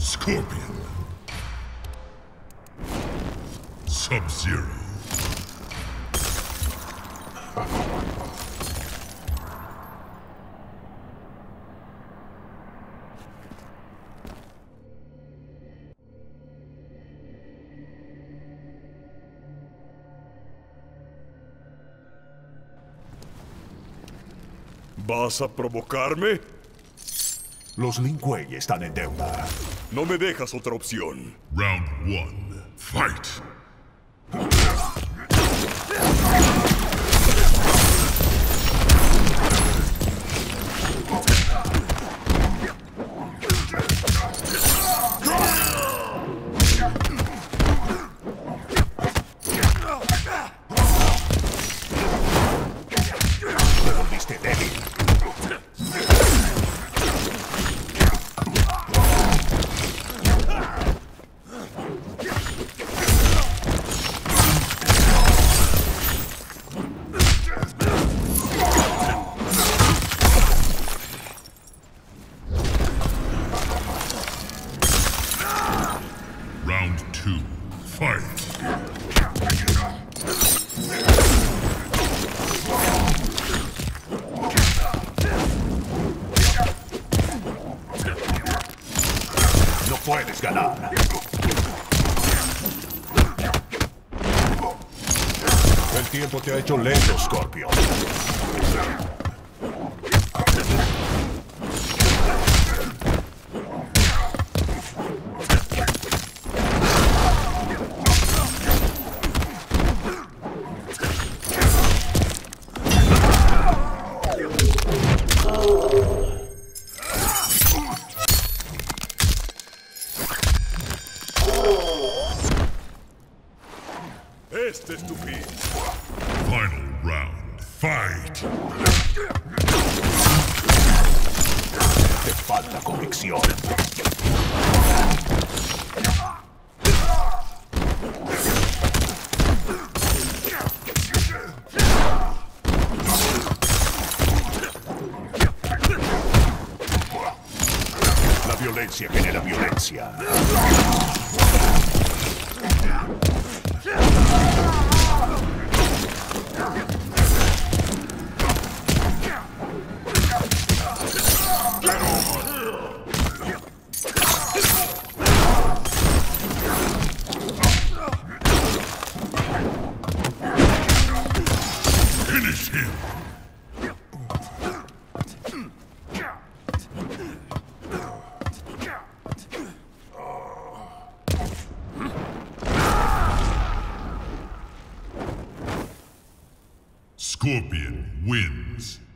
Scorpion. Sub-Zero. ¿Vas a provocarme? Los Lin Kuei están en deuda. No me dejas otra opción. Round 1. Fight! Te volviste débil. Round 2. Fight! No puedes ganar. El tiempo te ha hecho lento, Scorpio. Este es tu fin. Final round. Fight! Te falta convicción. La violencia genera violencia. Finish him! Scorpion wins.